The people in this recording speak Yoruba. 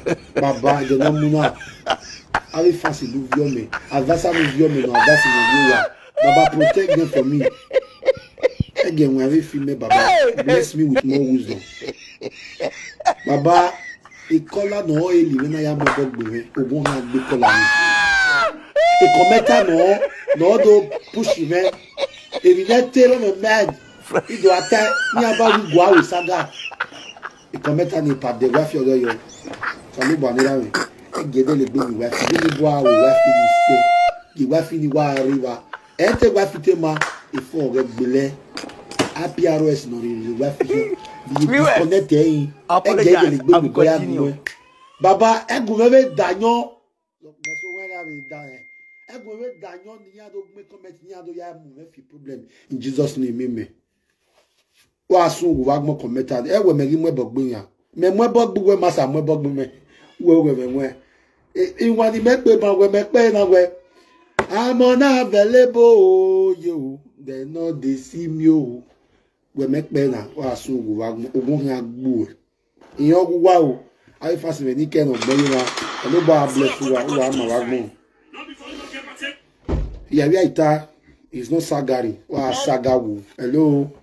Baba, the Namuna. I fancy move your me. Advasa move your me, no, that's in the Baba, protect them for me. Again, when I feel me, Baba, bless me with more wisdom. Baba, a color no oil when I am a dog baby, or won't have the color. A commenter no do push me. If you don't tell me mad, if you attack me about you go with SAGA. A commenter ni part de graph your yo. Salut banera me. Gede le baby wife. Gede boa we wife ni say. The wife ni wa river. Ente wife tema e for get bele. APRS no the wife you connect yin. Apologize. I'm continue. Baba egumebe danyo. So when I be die. Egumebe danyo ni ado me comment ni ado ya mu fi problem. In Jesus name amen. Wa sun wa gbo commenter. E we me ri mo bogbo yan. Me mo bogbo we masa mo bogbo me. We. Inwa ni me pe ba we me pe na we. I'm unavailable you. They know they see me o. We me pe na wa sun wa ogun yan gbo. Iyan gu wa o. I fast me ni ken ogbo wa. Elo ba bless wa ma wa gbo. Yeah, we are it's not SAGA. Wa SAGA wo. Hello.